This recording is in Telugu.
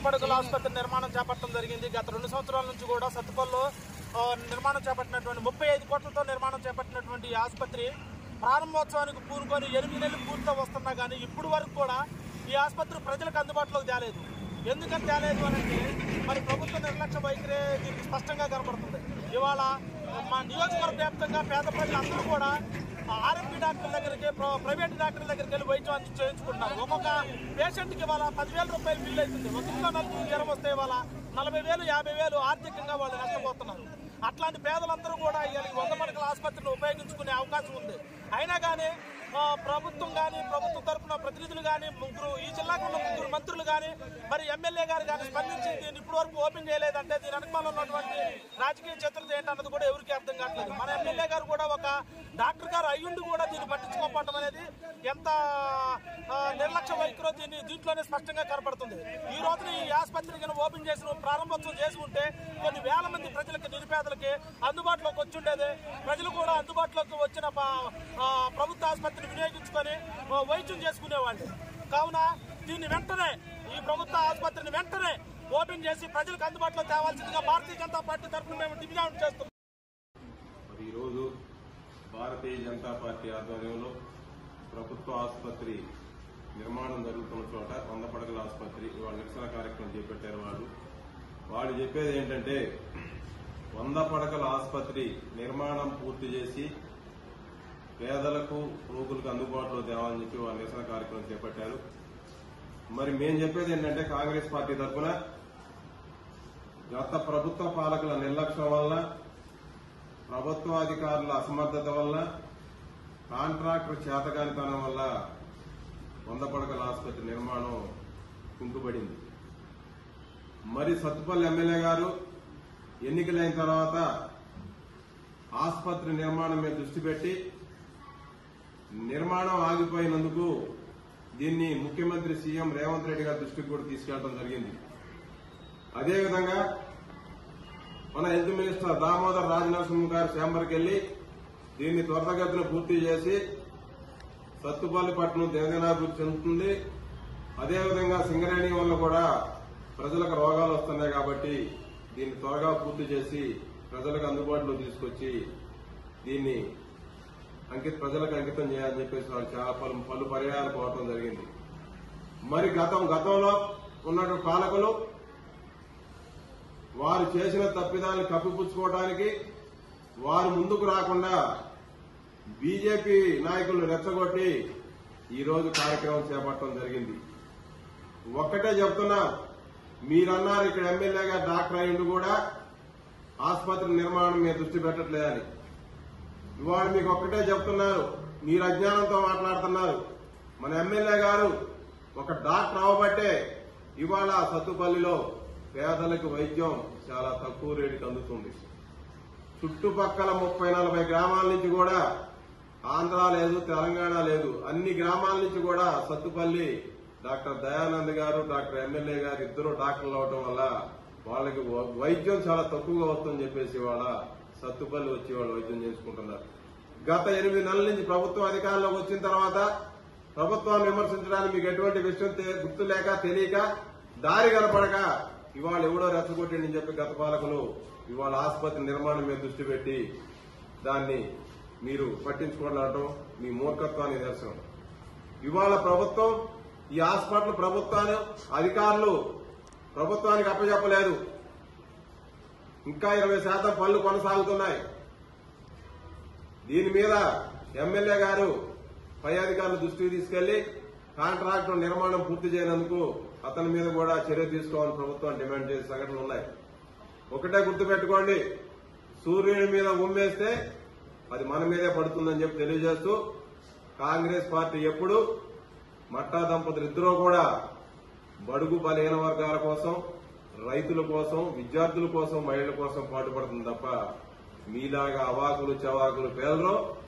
పడకల ఆసుపత్రి నిర్మాణం చేపట్టడం జరిగింది. గత 2 సంవత్సరాల నుంచి కూడా సత్తుపల్లిలో నిర్మాణం చేపట్టినటువంటి 35 కోట్లతో నిర్మాణం చేపట్టినటువంటి ఈ ఆసుపత్రి ప్రారంభోత్సవానికి పూనుకొని 8 నెలలు పూర్తిగా వస్తున్నా కానీ ఇప్పుడు వరకు కూడా ఈ ఆసుపత్రి ప్రజలకు అందుబాటులోకి తేలేదు. ఎందుకని తేలేదు అని అంటే మరి ప్రభుత్వ నిర్లక్ష్య వైఖరి దీనికి స్పష్టంగా కనబడుతుంది. ఇవాళ మా నియోజకవర్గ వ్యాప్తంగా పేద ప్రజలందరూ కూడా ఆర్ఎంపీ డాక్టర్ల దగ్గరికి, ప్రైవేట్ డాక్టర్ల దగ్గరికి వెళ్ళి వైద్యం చేయించుకుంటున్నారు. ఒక్కొక్క పేషెంట్కి ఇవాళ 10,000 రూపాయలు బిల్లు అవుతుంది. ఒక్కొక్క నలుగురు జ్వరం వస్తే ఇవాళ 40,000, 50,000 ఆర్థికంగా వాళ్ళు నష్టపోతున్నారు. అట్లాంటి పేదలందరూ కూడా ఇవాళ 100 పడకల ఆసుపత్రిని ఉపయోగించుకునే అవకాశం ఉంది. అయినా కానీ ప్రభుత్వం కానీ, ప్రభుత్వం తరఫున ప్రతినిధులు కానీ, ఈ జిల్లాకు ఉన్న 3 మంత్రులు కానీ, మరి ఎమ్మెల్యే గారు కానీ స్పందించి దీన్ని ఇప్పటి వరకు ఓపెన్ చేయలేదంటే దీని వెనకాల ఉన్నటువంటి రాజకీయ చిత్రత ఏంటన్నది కూడా ఎవరికి అర్థం కావట్లేదు. మన ఎమ్మెల్యే గారు కూడా ఒక డాక్టర్ గారు అయ్యుండి కూడా దీన్ని పట్టించుకోకపోవడం అనేది ఎంత నిర్లక్ష్య వైఖరో దీంట్లోనే స్పష్టంగా కనపడుతుంది. ఈ రోజున ఈ ఆసుపత్రికి ఓపెన్ చేసిన ప్రారంభోత్సవం చేసి ఉంటే కొన్ని వేల మంది ప్రజలకి, నిరుపేదలకి అందుబాటులోకి వచ్చి ఉండేది. ప్రజలు కూడా అందుబాటులోకి వచ్చిన ప్రభుత్వ ఆసుపత్రిని వినియోగించుకొని వైద్యం చేసుకునేవాళ్ళు. కావున దీన్ని వెంటనే, ఈ ప్రభుత్వ ఆసుపత్రిని వెంటనే ఓపెన్ చేసి ప్రజలకు అందుబాటులో తేవాల్సిందిగా భారతీయ జనతా పార్టీ తరఫున మేము డిమాండ్ చేస్తున్నాం. ఈరోజు భారతీయ జనతా పార్టీ ఆధ్వర్యంలో ప్రభుత్వ ఆసుపత్రి నిర్మాణం జరుగుతున్న చోట 100 పడకల ఆసుపత్రి ఇవాళ నిరసన కార్యక్రమం చేపట్టారు. వాళ్ళు చెప్పేది ఏంటంటే 100 పడకల ఆసుపత్రి నిర్మాణం పూర్తి చేసి పేదలకు, రోగులకు అందుబాటులో తేవాలని చెప్పి వాళ్ళు నిరసన కార్యక్రమం చేపట్టారు. మరి మేము చెప్పేది ఏంటంటే కాంగ్రెస్ పార్టీ తరఫున గత ప్రభుత్వ పాలకుల నిర్లక్ష్యం వల్ల, ప్రభుత్వాధికారుల అసమర్థత వల్ల, కాంట్రాక్టర్ చేతకానితనం వల్ల 100 పడకల ఆసుపత్రి నిర్మాణం కుంటుపడింది. మరి సత్తుపల్లి ఎమ్మెల్యే గారు ఎన్నికలైన తర్వాత ఆసుపత్రి నిర్మాణం మీద దృష్టి పెట్టి నిర్మాణం ఆగిపోయినందుకు దీన్ని ముఖ్యమంత్రి సీఎం రేవంత్ రెడ్డి గారి దృష్టికి కూడా తీసుకెళ్లడం జరిగింది. అదేవిధంగా మన హెల్త్ మినిస్టర్ దామోదర్ రాజనరసింహ గారి ఛాంబర్కి వెళ్లి దీన్ని త్వరితగతిన పూర్తి చేసి సత్తుపల్లి పట్టణం దినదినాభివృద్ధి చెందుతుంది. అదేవిధంగా సింగరేణి వల్ల కూడా ప్రజలకు రోగాలు వస్తున్నాయి కాబట్టి దీన్ని త్వరగా పూర్తి చేసి ప్రజలకు అందుబాటులో తీసుకొచ్చి దీన్ని ప్రజలకు అంకితం చేయాలని చెప్పేసి వాళ్ళు చాలా పలు పర్యాయాలు పోవటం జరిగింది. మరి గతంలో ఉన్నటువంటి పాలకులు వారు చేసిన తప్పిదాన్ని కప్పిపుచ్చుకోవడానికి వారు ముందుకు రాకుండా బీజేపీ నాయకులను రెచ్చగొట్టి ఈ రోజు కార్యక్రమం చేపట్టడం జరిగింది. ఒక్కటే చెప్తున్నా, మీరన్నారు ఇక్కడ ఎమ్మెల్యేగా డాక్టర్ అయ్యిండు కూడా ఆసుపత్రి నిర్మాణం మీద దృష్టి పెట్టట్లేదని. ఇవాళ మీకు ఒక్కటే చెప్తున్నారు, మీరు అజ్ఞానంతో మాట్లాడుతున్నారు. మన ఎమ్మెల్యే గారు ఒక డాక్టర్ అవ్వబట్టే ఇవాళ సత్తుపల్లిలో పేదలకు వైద్యం చాలా తక్కువ రేటుకి అందుతుంది. చుట్టుపక్కల 30-40 గ్రామాల నుంచి కూడా, ఆంధ్ర లేదు, తెలంగాణ లేదు, అన్ని గ్రామాల నుంచి కూడా సత్తుపల్లి డాక్టర్ దయానంద్ గారు, డాక్టర్ ఎమ్మెల్యే గారు ఇద్దరు డాక్టర్లు అవడం వల్ల వాళ్ళకి వైద్యం చాలా తక్కువగా వస్తుందని చెప్పేసి వాళ్ళ సత్తుపల్లి వచ్చి వాళ్ళు వైద్యం చేసుకుంటున్నారు. గత 8 నెలల నుంచి ప్రభుత్వం అధికారంలోకి వచ్చిన తర్వాత ప్రభుత్వాన్ని విమర్శించడానికి మీకు ఎటువంటి విషయం గుర్తు లేక, తెలియక, దారి కనపడక ఇవాళ ఎవడో రెచ్చగొట్టిండని చెప్పి గత పాలకులు ఇవాళ ఆసుపత్రి నిర్మాణం మీద దృష్టి పెట్టి దాన్ని మీరు పట్టించుకోవడం మీ మూర్ఖత్వాన్ని నిదర్శనం. ఇవాళ ప్రభుత్వం ఈ హాస్పిటల్ ప్రభుత్వాన్ని అధికారులు ప్రభుత్వానికి అప్పచెప్పలేదు. ఇంకా 20% పనులు కొనసాగుతున్నాయి. దీని మీద ఎమ్మెల్యే గారు పై అధికారుల దృష్టికి తీసుకెళ్లి కాంట్రాక్టర్ నిర్మాణం పూర్తి చేయనందుకు అతని మీద కూడా చర్య తీసుకోవాలని ప్రభుత్వం డిమాండ్ చేసే సంఘటనలు ఉన్నాయి. ఒకటే గుర్తుపెట్టుకోండి, సూర్యుని మీద ఉమ్మేస్తే అది మన మీదే పడుతుందని చెప్పి తెలియజేస్తూ కాంగ్రెస్ పార్టీ ఎప్పుడు మట్టా దంపతులు ఇద్దరూ కూడా బడుగు బలహీన వర్గాల కోసం, రైతుల కోసం, విద్యార్థుల కోసం, మహిళల కోసం పాటుపడుతుంది తప్ప మీలాగా అవాకులు చవాకులు పేదలు